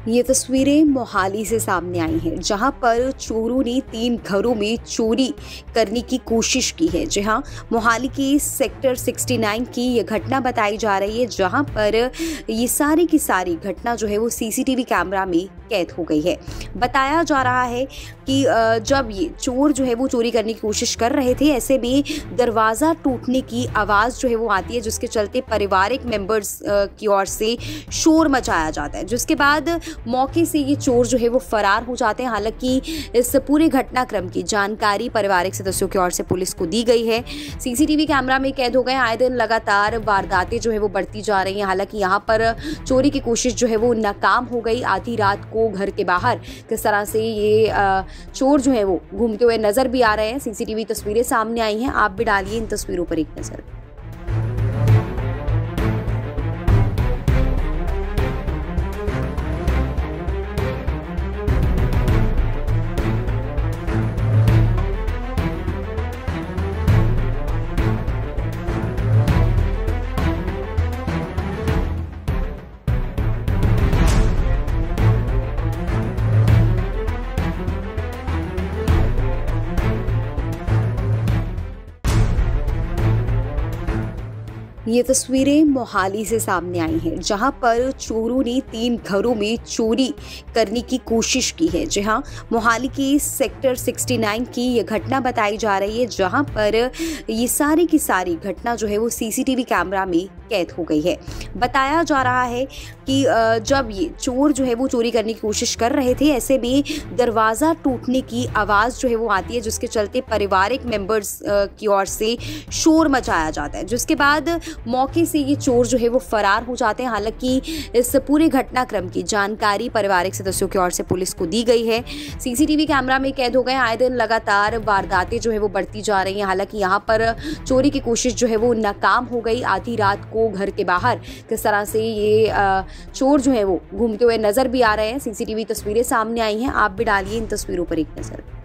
ये तस्वीरें मोहाली से सामने आई हैं, जहां पर चोरों ने 3 घरों में चोरी करने की कोशिश की है। जी हां, मोहाली के सेक्टर 69 की ये घटना बताई जा रही है, जहां पर ये सारी की सारी घटना जो है वो सीसीटीवी कैमरा में कैद हो गई है। बताया जा रहा है कि जब ये चोर जो है वो चोरी करने की कोशिश कर रहे थे, ऐसे में दरवाज़ा टूटने की आवाज़ जो है वो आती है, जिसके चलते पारिवारिक मेंबर्स की ओर से शोर मचाया जाता है, जिसके बाद मौके से ये चोर जो है वो फरार हो जाते हैं। हालांकि इस पूरे घटनाक्रम की जानकारी पारिवारिक सदस्यों की ओर से पुलिस को दी गई है। सीसीटीवी कैमरा में कैद हो गए। आए दिन लगातार वारदातें जो है वो बढ़ती जा रही हैं। हालांकि यहाँ पर चोरी की कोशिश जो है वो नाकाम हो गई। आधी रात को घर के बाहर किस तरह से ये चोर जो है वो घूमते हुए नजर भी आ रहे हैं। सीसीटीवी तस्वीरें सामने आई हैं, आप भी डालिए इन तस्वीरों पर एक नजर। ये तस्वीरें मोहाली से सामने आई हैं, जहां पर चोरों ने 3 घरों में चोरी करने की कोशिश की है। जी हां, मोहाली के सेक्टर 69 की ये घटना बताई जा रही है, जहां पर ये सारी की सारी घटना जो है वो सीसीटीवी कैमरा में कैद हो गई है। बताया जा रहा है कि जब ये चोर जो है वो चोरी करने की कोशिश कर रहे थे, ऐसे में दरवाज़ा टूटने की आवाज़ जो है वो आती है, जिसके चलते पारिवारिक मेंबर्स की ओर से शोर मचाया जाता है, जिसके बाद मौके से ये चोर जो है वो फरार हो जाते हैं। हालांकि इस पूरे घटनाक्रम की जानकारी पारिवारिक सदस्यों की ओर से पुलिस को दी गई है। सीसीटीवी कैमरा में कैद हो गए। आए दिन लगातार वारदातें जो है वो बढ़ती जा रही हैं। हालांकि यहाँ पर चोरी की कोशिश जो है वो नाकाम हो गई। आधी रात को घर के बाहर किस तरह से ये चोर जो है वो घूमते हुए नजर भी आ रहे हैं। सीसीटीवी तस्वीरें सामने आई हैं, आप भी डालिए इन तस्वीरों पर एक नजर।